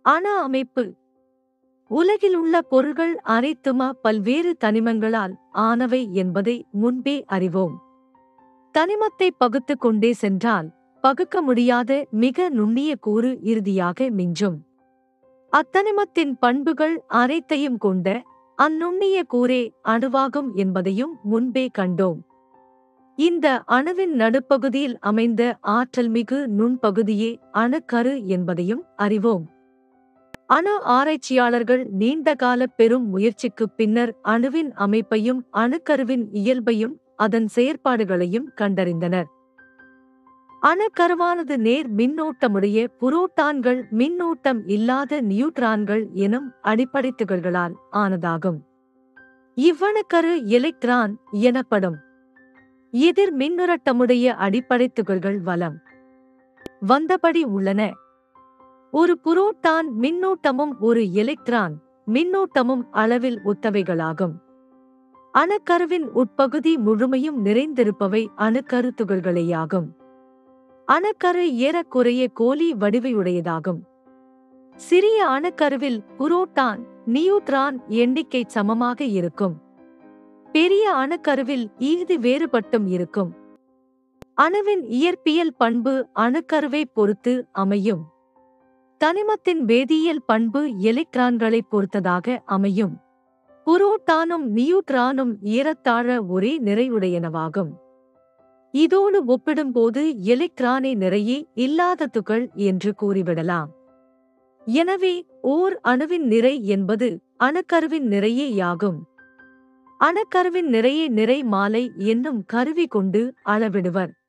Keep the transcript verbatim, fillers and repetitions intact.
அணு அமைப்பு. உலகில் உள்ள பொருள்கள் அனைத்துமா பல்வேறு தனிமங்களால் ஆனவை என்பதை முன்பே அறிவோம். தனிமத்தை பகுத்து கொண்டே சென்றால் பகுக்க முடியாத மிக நுண்ணிய கூறு இறுதியாக மிஞ்சும். அத்தனிமத்தின் பண்புகள் அனைத்தையும் கொண்ட அந்நுண்ணிய கூறே அணுவாகும் என்பதையும் முன்பே கண்டோம். இந்த அணுவின் நடுப்பகுதியில் அமைந்த ஆற்றல்மிகு நுண்பகுதியே அணுக்கரு என்பதையும் அறிவோம். அணு ஆராய்ச்சியாளர்கள் நீண்டகால பெரும் முயற்சிக்குப் பின்னர் அணுவின் அமைப்பையும் அணுக்கருவின் இயல்பையும் அதன் செயற்பாடுகளையும் கண்டறிந்தனர். அணுக்கருவானது நேர் மின்னோட்டமுடைய புரோட்டான்கள் மின்னூட்டம் இல்லாத நியூட்ரான்கள் எனும் அடிப்படைத் துகள்களால் ஆனதாகும். இவ்வணுக்கரு எலக்ட்ரான் எனப்படும். எதிர் மின்னுரட்டமுடைய அடிப்படைத் துகள்கள் வலம் வந்தபடி உள்ளன. ஒரு புரோட்டான் மின்னூட்டமும் ஒரு எலக்ட்ரான் மின்னூட்டமும் அளவில் ஒத்தவைகளாகும். அணுக்கருவின் உட்பகுதி முழுமையும் நிறைந்திருப்பவை அணுக்கரு துகள்களேயாகும். அணுக்கரு ஏறக்குறைய கோலி வடிவையுடையதாகும். சிறிய அணுக்கருவில் புரோட்டான் நியூட்ரான் எண்ணிக்கை சமமாக இருக்கும். பெரிய அணுக்கருவில் ஈது வேறுபட்டும் இருக்கும். அணுவின் இயற்பியல் பண்பு அணுக்கருவைப் பொறுத்து அமையும். தனிமத்தின் வேதியியல் பண்பு எலக்ட்ரான்களைப் பொறுத்ததாக அமையும். புரோட்டானும் நியூட்ரானும் ஏறத்தாழ ஒரே நிறையுடையனவாகும். இதோடு ஒப்பிடும்போது எலக்ட்ரானே நிறையே இல்லாத துகள் என்று கூறிவிடலாம். எனவே ஓர் அணுவின் நிறை என்பது அணுக்கருவின் நிறையேயாகும். அணுக்கருவின் நிறையை நிறை மாலை என்னும் கருவி கொண்டு அளவிடுவர்.